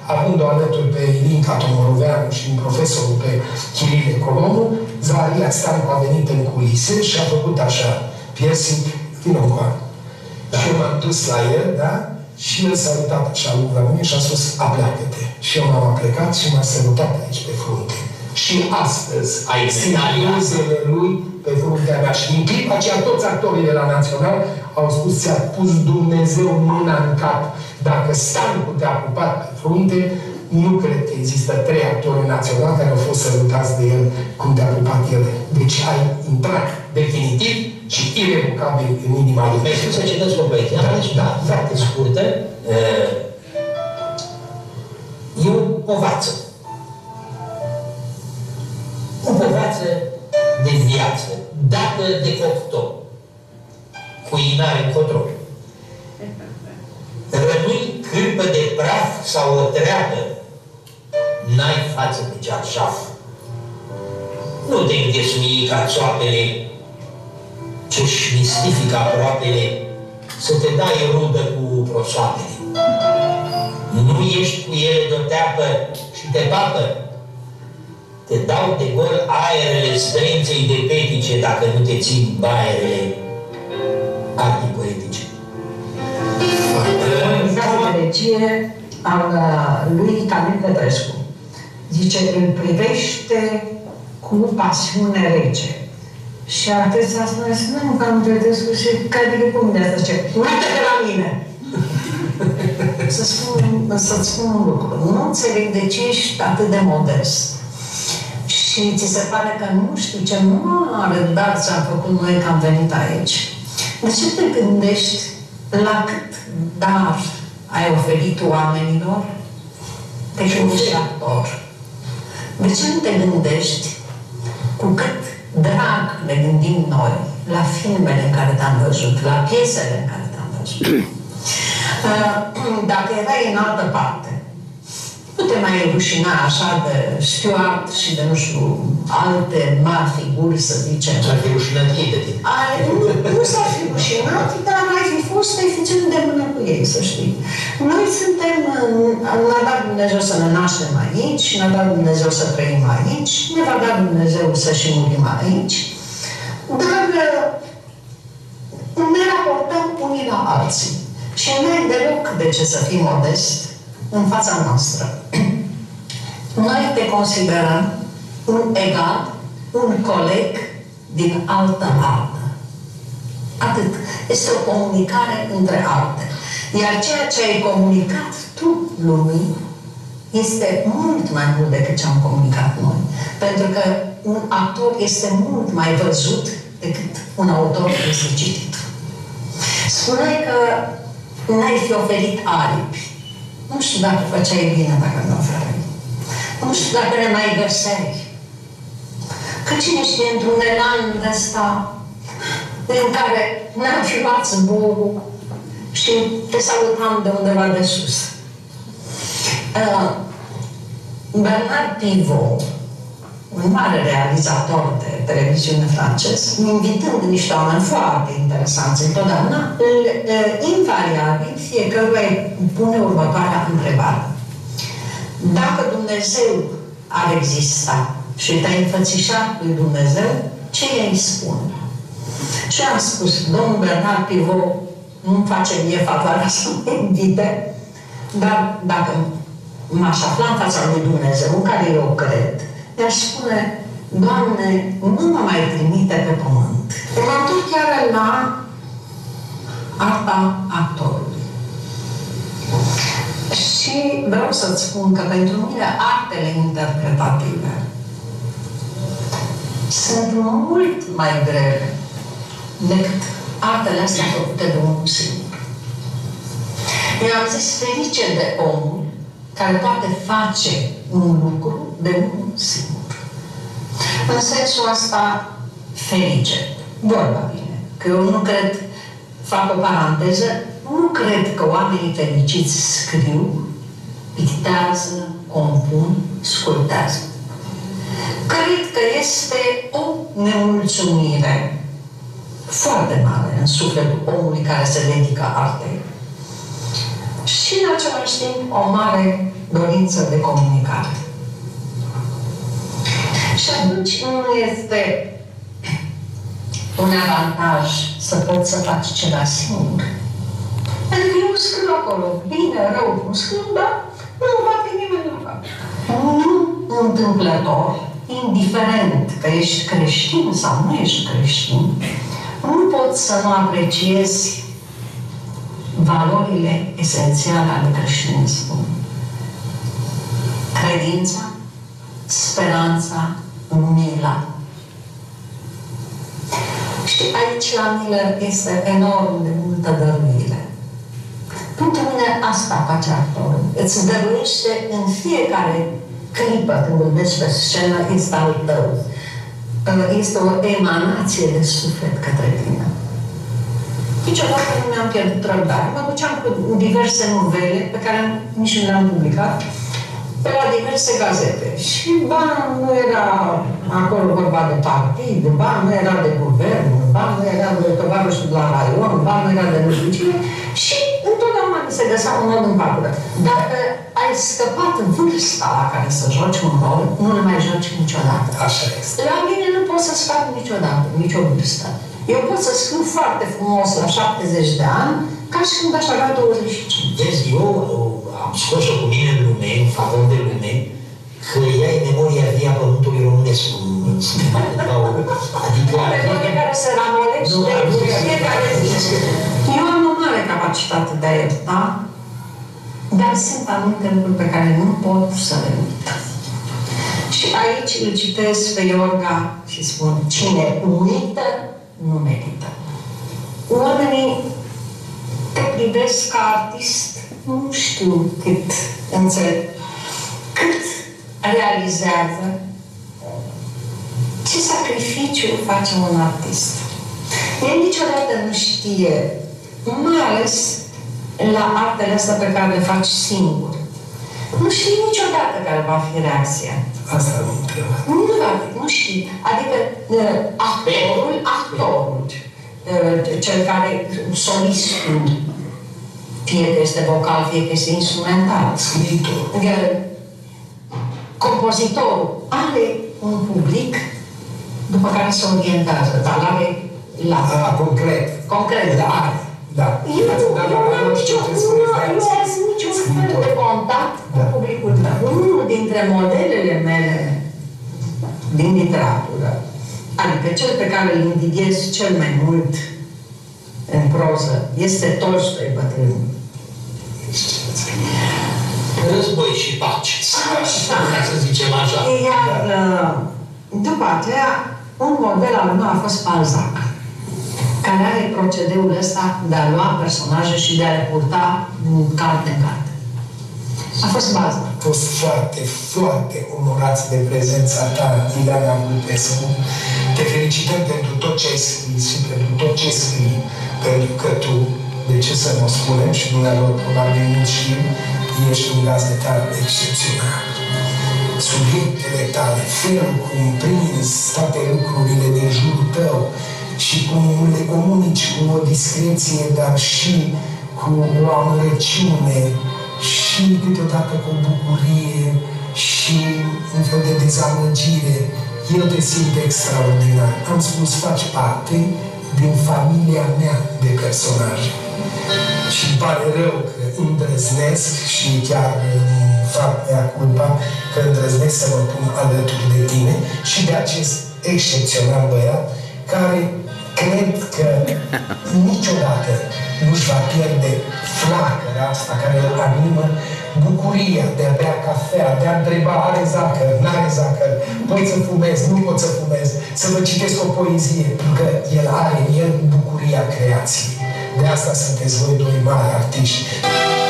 având-o alături pe Ilinca Tomoroveanu și un profesorul pe Chirile Colombu, Zaharia Stancu a venit în culise și a făcut așa, piercing din ocoară. Da. Și eu m-am dus la el, da? Și el s-a uitat așa lângă mine și a spus, apleacă-te. Și eu m-am aplecat și m-a sărutat aici pe frunte. Și astăzi simt pozele lui pe fruntea mea. Și în clipa aceea toți actorii de la Național au spus, ți-a pus Dumnezeu mâna în cap. Dacă Stancu te-a pupat pe frunte, nu cred că există 3 actori naționali care au fost sărutați de el cum te-a pupat el. Deci ai intrat definitiv și irevocabil în inima lui. Mi-ai spus să citesc o poezie. Da, foarte scurtă. E o povață. O povață de viață, dată de coctor, cu inare încotro. Rămâi cârpă de praf sau o treapă, n-ai față de cearșaf. Nu te înghesuii ca țoapele ce-și mistifică aproapele, să te dai rudă cu prosoapele. Nu ești cu ele de-o teapă și te papă. Te dau de gol aerele zdrenței de petice dacă nu te țin baierele antipoetice. De regie al lui Camil Petrescu. Zice, îl privește cu pasiune rece. Și acesta spune, nu, Camil Petrescu, și care de cum de asta zice, uite-te la mine! Să-ți spun un lucru. Nu înțeleg de ce ești atât de modest. Și ți se pare că nu știu ce mare dar ți-am făcut noi că am venit aici. De ce te gândești la cât dar ai oferit oamenilor? Te gândești actor. De ce nu te gândești cu cât drag ne gândim noi la filmele în care te-am văzut, la piesele în care te-am văzut? Dacă erai în altă parte, nu te mai rușina așa de Stuart și de, nu știu, alte mari figuri, să zicem. S-ar fi rușinat ei de tine. Nu s-ar fi rușinat, dar ai fi fost eficient de mână cu ei, să știi. Noi suntem, ne-a dat Dumnezeu să ne naștem aici, ne-a dat Dumnezeu să trăim aici, ne va da Dumnezeu să și murim aici, dar ne raportăm unii la alții. Și nu ai deloc de ce să fii modest în fața noastră. Noi te considerăm un egal, un coleg din altă artă. Atât. Este o comunicare între arte. Iar ceea ce ai comunicat tu lumii este mult mai mult decât ce am comunicat noi. Pentru că un actor este mult mai văzut decât un autor este citit. Spuneai că n-ai fi oferit aripi. Nu știu dacă făceai bine dacă nu oferai. Nu știu dacă ne mai găseai. Că cine știe, într-un elan de ăsta în care ne-am fi luat zborul și te salutam de undeva de sus. Bernard Pivot, un mare realizator de televiziune francez, invitând niște oameni foarte interesanți întotdeauna, invariabil fiecăruia îi pune următoarea întrebare. Dacă Dumnezeu ar exista și te-ai înfățișat lui Dumnezeu, ce îi spune? Și am spus, domnul Bernard Pivot nu-mi face mie favoarea să mă invite, dar dacă m-aș afla în fața lui Dumnezeu, în care eu cred, mi-aș spune, Doamne, nu mă mai trimite pe pământ. Mă întorc chiar la arta actorului. Și vreau să-ți spun că pentru mine artele interpretative sunt mult mai grele decât artele astea făcute de unul singur. Eu am zis ferice de omul care poate face un lucru de unul singur. În sensul ăsta, ferice. Vorba bine. Că eu nu cred, fac o paranteză, nu cred că oamenii fericiți scriu, pictează, compun, sculptează. Cred că este o nemulțumire foarte mare în sufletul omului care se dedică artei. Și și în același timp o mare dorință de comunicare. Și atunci nu este un avantaj să poți să faci ceva singur. Adică eu scriu acolo, bine, rău, cum scriu, dar nu va fi nimeni la fapt. Nu întâmplător, indiferent că ești creștin sau nu ești creștin, nu poți să nu apreciezi valorile esențiale ale creștinismului. Credința, speranța, mila. Și aici la milă este enorm de multă dăruire. Pentru mine asta face actorul. Îți dăruiește în fiecare clipă când îl vezi pe scenă, este al tău. Este o emanație de suflet către tine. Niciodată nu mi-am pierdut răbdare. Mă duceam cu diverse novele pe care nici nu le-am publicat pe la diverse gazete. Și ba nu era acolo vorba de partid, ba nu era de guvern, ba nu era de tovarășul de la raion, ba nu era de nu știu cine. Și întotdeauna mi se găsea un nod în palură. Dacă ai scăpat vârsta la care să joci un rol, nu le mai joci niciodată. Așa este. La mine nu pot să scap niciodată, nicio vârstă. Eu pot să scriu foarte frumos la 70 de ani, ca și când aș avea 25. Vezi, eu am scos-o cu mine în lume, în favor de lume, că ea e memoria vie a pământului românesc. Adică... Memoria care se ramolește fiecare zi. Eu am o mare capacitate de a ierta, dar sunt anumite lucruri pe care nu pot să le uit. Și aici îl citesc pe Iorga și spun, cine uită, nu merită. Oamenii te privesc ca artist, nu știu cât înțeleg, cât realizează, ce sacrificiu face un artist. El niciodată nu știe, mai ales la artele astea pe care le faci singur. Nu știi niciodată care va fi reacția. Asta nu întreba. Nu știi. Adică actorul, cel care, solistul, fie că este vocal, fie că este instrumental, compozitorul, are un public după care se orientează, dar are la... concret. Concret, da. Da. Eu n-am niciun fel de contact cu publicul meu. Unul dintre modelele mele din literatură, adică cel pe care îl invidiez cel mai mult în proză, este Tolstoi bătrân. Război și pace. Ca să zicem așa. Iar după aceea, un model al meu a fost Balzac, care are procedeul ăsta de a lua personaje și de a le purta din carte în carte. A fost Balzac. Am fost foarte, foarte onorați de prezența ta, Ileana Vulpescu. Te felicităm pentru tot ce ai scris și pentru tot ce scrii, pentru că tu, de ce să nu spunem, și dumneavoastră probabil și ești un gazdetar excepțional. Subiectele tale, felul cum prinzi toate lucrurile din jurul tău și cum le comunici cu o discreție, dar și cu o amărăciune și câteodată cu o bucurie și un fel de dezamăgire. Eu te simt extraordinar. Am spus, faci parte din familia mea de personaje. Și îmi pare rău că îndrăznesc și chiar fac mea culpa că îndrăznesc să mă pun alături de tine și de acest excepțional băiat care cred că niciodată nu-și va pierde flacăra asta care îl animă, bucuria de a bea cafea, de a întreba, are zahăr, n-are zahăr, pot să fumez, nu pot să fumez, să vă citesc o poezie, pentru că el are în el bucuria creației. De asta sunteți voi doi mari artiști.